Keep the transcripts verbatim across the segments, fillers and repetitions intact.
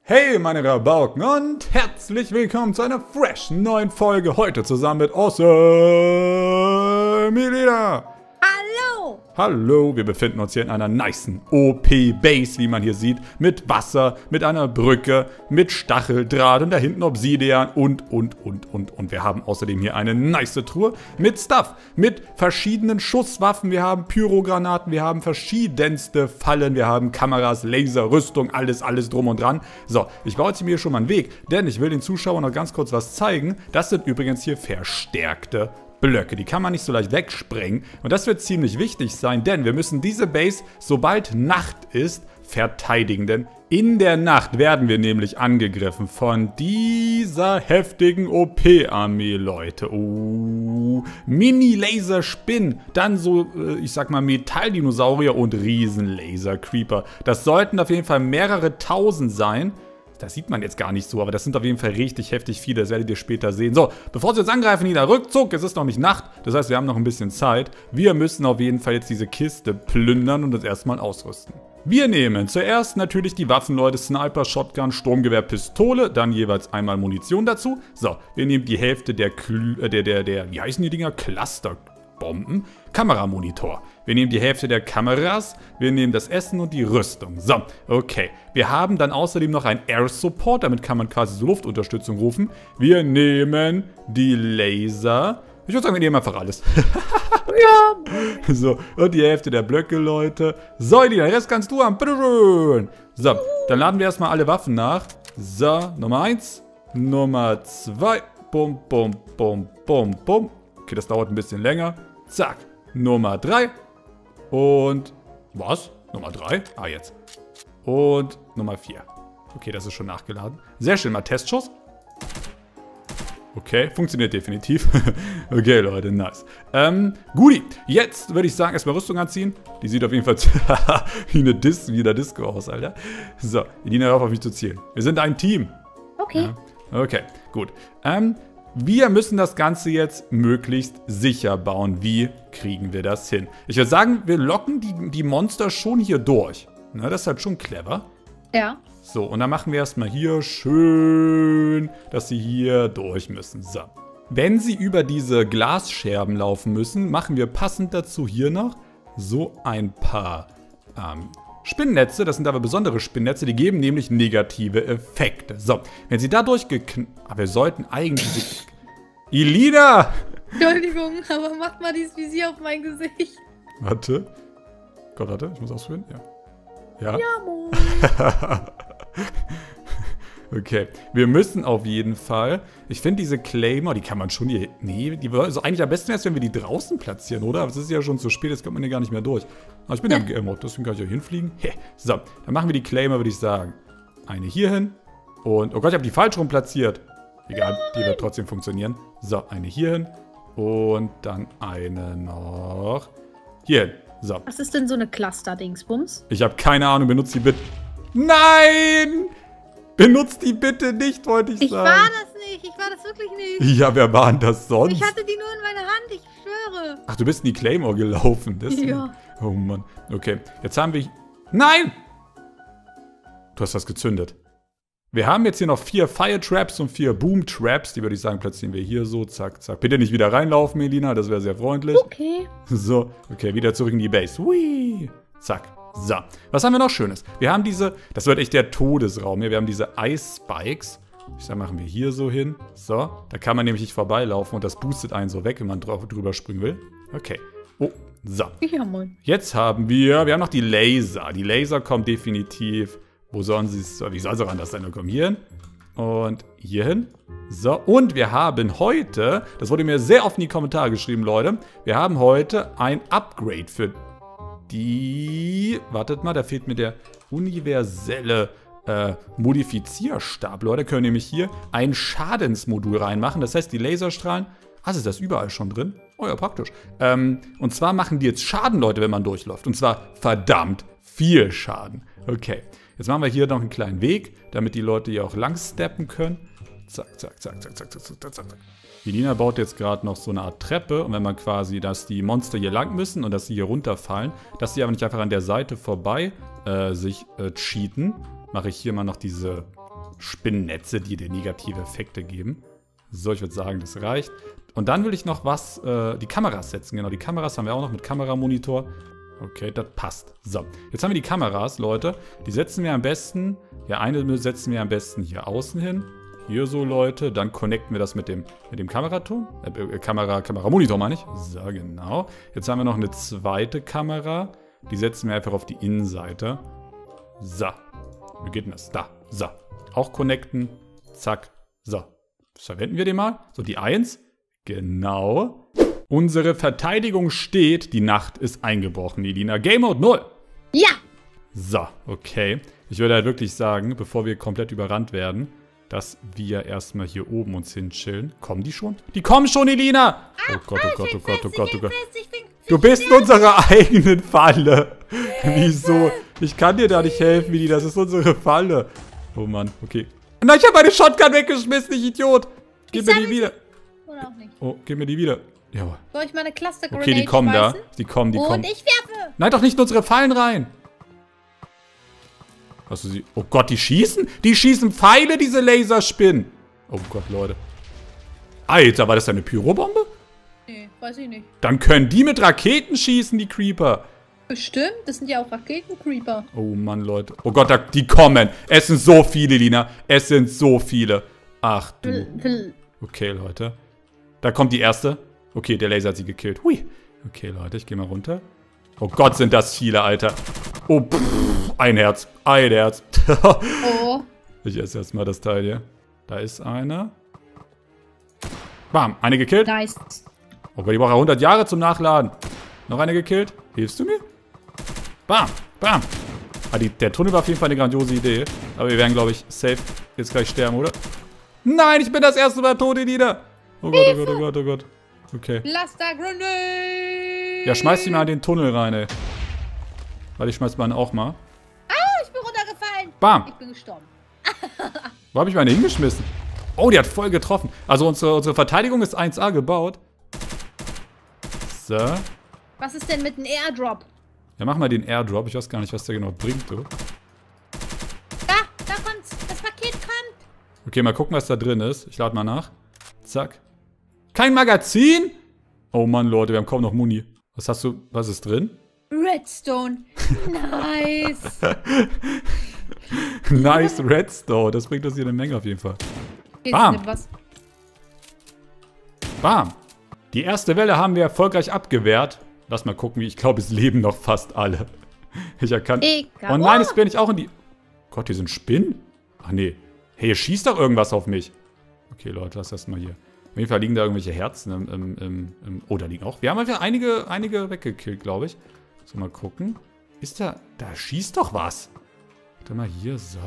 Hey meine Rabauken und herzlich willkommen zu einer fresh neuen Folge. Heute zusammen mit Awesome Melina. Hallo! Hallo, wir befinden uns hier in einer nicen O P-Base, wie man hier sieht. Mit Wasser, mit einer Brücke, mit Stacheldraht und da hinten Obsidian und, und, und, und, und. Wir haben außerdem hier eine nice Truhe mit Stuff, mit verschiedenen Schusswaffen. Wir haben Pyrogranaten, wir haben verschiedenste Fallen, wir haben Kameras, Laser, Rüstung, alles, alles drum und dran. So, ich baue jetzt mir schon mal einen Weg, denn ich will den Zuschauern noch ganz kurz was zeigen. Das sind übrigens hier verstärkte Blöcke, die kann man nicht so leicht wegsprengen und das wird ziemlich wichtig sein, denn wir müssen diese Base, sobald Nacht ist, verteidigen, denn in der Nacht werden wir nämlich angegriffen von dieser heftigen O P-Armee, Leute. Oh, Mini-Laser-Spinnen, dann so, ich sag mal, Metalldinosaurier und Riesen-Laser-Creeper. Das sollten auf jeden Fall mehrere tausend sein. Das sieht man jetzt gar nicht so, aber das sind auf jeden Fall richtig heftig viele, das werdet ihr später sehen. So, bevor sie uns angreifen, Nina, Rückzug, es ist noch nicht Nacht, das heißt, wir haben noch ein bisschen Zeit. Wir müssen auf jeden Fall jetzt diese Kiste plündern und uns erstmal ausrüsten. Wir nehmen zuerst natürlich die Waffen, Leute, Sniper, Shotgun, Sturmgewehr, Pistole, dann jeweils einmal Munition dazu. So, wir nehmen die Hälfte der, Kl äh, der, der, der, wie heißen die Dinger? Clusterbomben. Kameramonitor. Wir nehmen die Hälfte der Kameras, wir nehmen das Essen und die Rüstung. So, okay. Wir haben dann außerdem noch einen Air Support, damit kann man quasi so Luftunterstützung rufen. Wir nehmen die Laser. Ich würde sagen, wir nehmen einfach alles. Ja. So, und die Hälfte der Blöcke, Leute. So, den Rest kannst du haben. Bitteschön. So, dann laden wir erstmal alle Waffen nach. So, Nummer eins, Nummer zwei. Bum, bum, bum, bum, bum. Okay, das dauert ein bisschen länger. Zack. Nummer drei. Und was? Nummer drei? Ah, jetzt. Und Nummer vier. Okay, das ist schon nachgeladen. Sehr schön, mal Testschuss. Okay, funktioniert definitiv. Okay, Leute, nice. Ähm, Guti, jetzt würde ich sagen, erstmal Rüstung anziehen. Die sieht auf jeden Fall wie eine Dis wie eine Disco aus, Alter. So, Elina, hör auf mich zu zielen. Wir sind ein Team. Okay. Ja, okay, gut. Ähm, Wir müssen das Ganze jetzt möglichst sicher bauen. Wie kriegen wir das hin? Ich würde sagen, wir locken die, die Monster schon hier durch. Na, das ist halt schon clever. Ja. So, und dann machen wir erstmal hier schön, dass sie hier durch müssen. So. Wenn sie über diese Glasscherben laufen müssen, machen wir passend dazu hier noch so ein paar ähm, Spinnnetze. Das sind aber besondere Spinnnetze, die geben nämlich negative Effekte. So, wenn sie dadurch geknallt... Aber wir sollten eigentlich... Elina! Entschuldigung, aber macht mal dieses Visier auf mein Gesicht. Warte. Gott, warte, ich muss ausführen. Ja. Ja? Ja, Mann. Okay, wir müssen auf jeden Fall... Ich finde diese Claimer, die kann man schon hier... Nee, die also eigentlich am besten wäre es, wenn wir die draußen platzieren, oder? Aber es ist ja schon zu spät, jetzt kommt man hier gar nicht mehr durch. Aber ich bin ja im Game-Mode, deswegen kann ich ja hinfliegen. So, dann machen wir die Claimer, würde ich sagen. Eine hier hin. Und... Oh Gott, ich habe die falsch rum platziert. Egal, die wird trotzdem funktionieren. So, eine hier hin. Und dann eine noch... Hier hin. So. Was ist denn so eine Cluster-Dingsbums? Ich habe keine Ahnung, benutzt die bitte... Nein! Benutzt die bitte nicht, wollte ich, ich sagen. Ich war das nicht, ich war das wirklich nicht. Ja, wer war denn das sonst? Ich hatte die nur in meiner Hand, ich schwöre. Ach, du bist in die Claymore gelaufen. Deswegen. Ja. Oh Mann. Okay, jetzt haben wir... Nein! Du hast das gezündet. Wir haben jetzt hier noch vier Fire Traps und vier Boom Traps. Die würde ich sagen, platzieren wir hier so. Zack, zack. Bitte nicht wieder reinlaufen, Melina. Das wäre sehr freundlich. Okay. So, okay, wieder zurück in die Base. Hui. Zack. So, was haben wir noch Schönes? Wir haben diese, das wird echt der Todesraum hier. Wir haben diese Ice Spikes. Ich sag, machen wir hier so hin. So, da kann man nämlich nicht vorbeilaufen und das boostet einen so weg, wenn man drauf, drüber springen will. Okay. Oh, so. Ja, Mann. Jetzt haben wir, wir haben noch die Laser. Die Laser kommen definitiv, wo sollen sie es, wie soll sie anders sein? Dann kommen hier hin und hier hin. So, und wir haben heute, das wurde mir sehr oft in die Kommentare geschrieben, Leute, wir haben heute ein Upgrade für die, wartet mal, da fehlt mir der universelle äh, Modifizierstab. Leute, können nämlich hier ein Schadensmodul reinmachen. Das heißt, die Laserstrahlen, ah, ist das überall schon drin? Oh ja, praktisch. Ähm, und zwar machen die jetzt Schaden, Leute, wenn man durchläuft. Und zwar verdammt viel Schaden. Okay, jetzt machen wir hier noch einen kleinen Weg, damit die Leute hier auch lang steppen können. Zack, zack, zack, zack, zack, zack, zack, zack. Die Nina baut jetzt gerade noch so eine Art Treppe. Und wenn man quasi, dass die Monster hier lang müssen und dass sie hier runterfallen, dass sie aber nicht einfach an der Seite vorbei äh, sich äh, cheaten, mache ich hier mal noch diese Spinnennetze, die dir negative Effekte geben. So, ich würde sagen, das reicht. Und dann will ich noch was, äh, die Kameras setzen. Genau, die Kameras haben wir auch noch mit Kameramonitor. Okay, das passt. So, jetzt haben wir die Kameras, Leute. Die setzen wir am besten, ja, eine setzen wir am besten hier außen hin. Hier so, Leute. Dann connecten wir das mit dem, mit dem Kameraton. Äh, Kamera, Kameramonitor meine ich. So, genau. Jetzt haben wir noch eine zweite Kamera. Die setzen wir einfach auf die Innenseite. So. Wie geht denn das? Da. So. Auch connecten. Zack. So. Verwenden wir den mal. So, die eins. Genau. Unsere Verteidigung steht. Die Nacht ist eingebrochen, Elina. Game Mode null. Ja. So, okay. Ich würde halt wirklich sagen, bevor wir komplett überrannt werden, dass wir erstmal hier oben uns hinchillen. Kommen die schon? Die kommen schon, Elina! Oh Gott, oh Gott, oh Gott, oh Gott, oh Gott. Du bist in unserer eigenen Falle. Wieso? Ich kann dir da nicht helfen, Willi. Das ist unsere Falle. Oh Mann, okay. Nein, ich habe meine Shotgun weggeschmissen, ich Idiot. Gib mir die wieder. Oder auch nicht. Oh, gib mir die wieder. Jawohl. Soll ich meine Cluster Grenade Okay, die kommen da. schmeißen? Die kommen, die Und kommen. ich werfe. Nein, doch nicht in unsere Fallen rein. Hast du sie? Oh Gott, die schießen? Die schießen Pfeile, diese Laserspinnen. Oh Gott, Leute. Alter, war das eine Pyrobombe? Nee, weiß ich nicht. Dann können die mit Raketen schießen, die Creeper. Bestimmt, das sind ja auch Raketencreeper. Oh Mann, Leute. Oh Gott, da, die kommen. Es sind so viele, Lina. Es sind so viele. Ach du. Okay, Leute. Da kommt die erste. Okay, der Laser hat sie gekillt. Hui. Okay, Leute, ich gehe mal runter. Oh Gott, sind das viele, Alter. Oh, pff, ein Herz. Ein Herz. Oh. Ich esse erstmal das Teil hier. Da ist einer. Bam, eine gekillt. Nice. Oh Gott, die braucht ja hundert Jahre zum Nachladen. Noch eine gekillt. Hilfst du mir? Bam, bam. Ah, die, der Tunnel war auf jeden Fall eine grandiose Idee. Aber wir werden, glaube ich, safe jetzt gleich sterben, oder? Nein, ich bin das erste Mal tot, Elina. Oh Gott, oh Gott, oh Gott, oh Gott. Okay. Cluster Grenade. Ja, schmeiß die mal in den Tunnel rein, ey. Warte, ich schmeiß meinen auch mal. Ah, ich bin runtergefallen. Bam. Ich bin gestorben. Wo habe ich meine hingeschmissen? Oh, die hat voll getroffen. Also unsere, unsere Verteidigung ist eins A gebaut. So. Was ist denn mit einem Airdrop? Ja, mach mal den Airdrop. Ich weiß gar nicht, was der genau bringt, du. Da, da kommt's. Das Paket kommt. Okay, mal gucken, was da drin ist. Ich lade mal nach. Zack. Kein Magazin? Oh Mann, Leute, wir haben kaum noch Muni. Was hast du, was ist drin? Redstone. Nice. Nice Redstone. Das bringt uns hier eine Menge auf jeden Fall. Okay, Bam. was? Bam. Die erste Welle haben wir erfolgreich abgewehrt. Lass mal gucken, wie ich glaube, es leben noch fast alle. Ich erkannt. Egal. Oh nein, jetzt bin ich auch in die... Gott, hier sind Spinnen? Ach nee. Hey, hier schießt doch irgendwas auf mich. Okay, Leute, lass das mal hier. Auf jeden Fall liegen da irgendwelche Herzen im... im, im, im oh, da liegen auch... Wir haben einfach einige, einige weggekillt, glaube ich. So, mal gucken. Ist da... Da schießt doch was. Warte mal hier, so.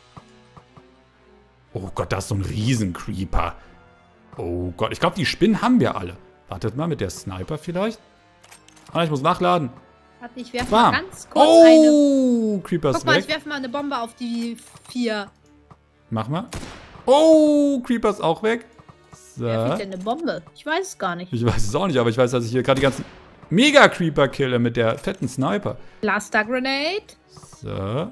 Oh Gott, da ist so ein Riesen-Creeper. Oh Gott, ich glaube, die Spinnen haben wir alle. Wartet mal, mit der Sniper vielleicht? Ah, ich muss nachladen. Warte, ich werfe Bam. mal ganz kurz Oh, eine... Creeper ist Guck mal, weg. ich werfe mal eine Bombe auf die vier. Mach mal. Oh, Creeper ist auch weg. So. Wer kriegt denn eine Bombe? Ich weiß es gar nicht. Ich weiß es auch nicht, aber ich weiß, dass ich hier gerade die ganzen Mega-Creeper kille mit der fetten Sniper. Cluster Grenade. So.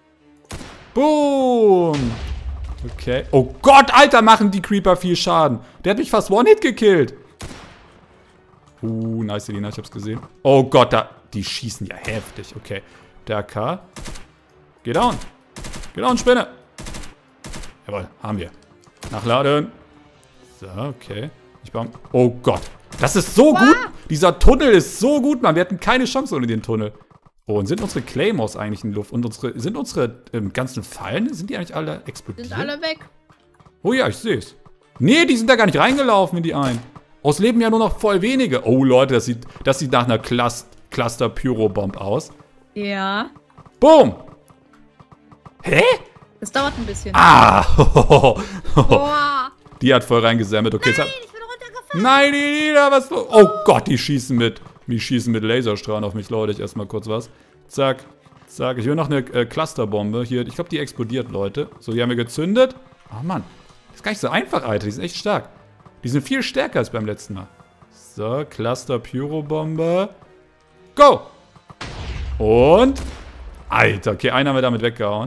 Boom. Okay. Oh Gott, Alter, machen die Creeper viel Schaden. Der hat mich fast One-Hit gekillt. Uh, nice, Elina, ich hab's gesehen. Oh Gott, da, die schießen ja heftig. Okay. Der K. Geh down. Geh down, Spinne. Jawohl, haben wir. Nachladen. So, okay. Ich baue... Oh Gott. Das ist so gut. Dieser Tunnel ist so gut, Mann. Wir hatten keine Chance ohne den Tunnel. Oh, und sind unsere Claymores eigentlich in die Luft? Und unsere, sind unsere ähm, ganzen Fallen, sind die eigentlich alle explodiert? Sind alle weg. Oh ja, ich sehe es. Nee, die sind da gar nicht reingelaufen in die einen. Aus leben ja nur noch voll wenige. Oh Leute, das sieht, das sieht nach einer Clus Cluster Pyrobomb aus. Ja. Boom. Hä? Das dauert ein bisschen. Ah. Boah. Die hat voll reingesammelt. Okay, Nein, jetzt ich bin runtergefallen. Nein, Elina, was... Oh Gott, die schießen mit... Die schießen mit Laserstrahlen auf mich, Leute. Ich erstmal kurz was. Zack, zack. Ich will noch eine äh, Clusterbombe. Hier, ich glaube, die explodiert, Leute. So, die haben wir gezündet. Oh Mann. Das ist gar nicht so einfach, Alter. Die sind echt stark. Die sind viel stärker als beim letzten Mal. So, Cluster Pyrobombe. Go! Und... Alter, okay, einen haben wir damit weggehauen.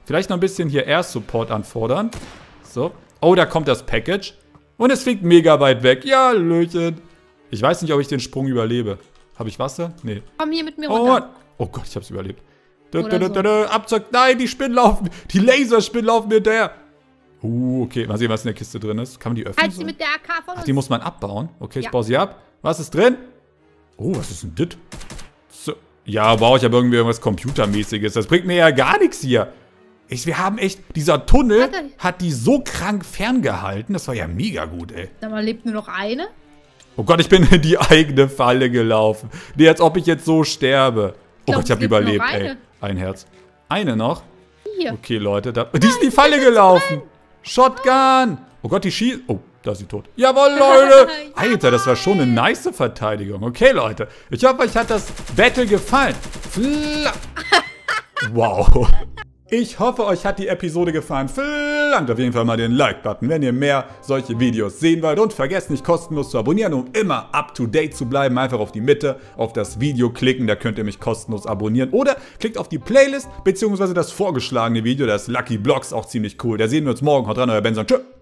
Vielleicht noch ein bisschen hier Air Support anfordern. So. Oh, da kommt das Package. Und es fliegt mega weit weg. Ja, Löchen. Ich weiß nicht, ob ich den Sprung überlebe. Habe ich Wasser? Nee. Komm hier mit mir Oh, runter. oh Gott, ich hab's überlebt. Oder so. Abzug. Nein, die Spinnen laufen. Die Laserspinnen laufen mir hinterher. Uh, okay. Mal sehen, was in der Kiste drin ist. Kann man die öffnen? Halt So? sie mit der A K von Ach, uns. die muss man abbauen. Okay, ich Ja. baue sie ab. Was ist drin? Oh, was ist denn das? So. Ja, wow, ich habe irgendwie irgendwas Computermäßiges. Das bringt mir ja gar nichts hier. Ich, wir haben echt, dieser Tunnel Warte. hat die so krank ferngehalten. Das war ja mega gut, ey. Sag mal, lebt nur noch eine? Oh Gott, ich bin in die eigene Falle gelaufen. Nee, als ob ich jetzt so sterbe. Oh glaub, Gott, ich habe es gibt nur überlebt, noch ey. eine. Ein Herz. Eine noch? Hier. Okay, Leute, da, die ist in die Falle gelaufen. Shotgun. Oh Gott, die schießt. Oh, da ist sie tot. Jawohl, Leute. Alter, das war schon eine nice Verteidigung. Okay, Leute. Ich hoffe, euch hat das Battle gefallen. Fla wow. Ich hoffe, euch hat die Episode gefallen. Flankt auf jeden Fall mal den Like-Button, wenn ihr mehr solche Videos sehen wollt. Und vergesst nicht, kostenlos zu abonnieren, um immer up-to-date zu bleiben. Einfach auf die Mitte, auf das Video klicken, da könnt ihr mich kostenlos abonnieren. Oder klickt auf die Playlist, beziehungsweise das vorgeschlagene Video, das Lucky Blocks, auch ziemlich cool. Da sehen wir uns morgen. Haut rein, euer Benson. Tschüss.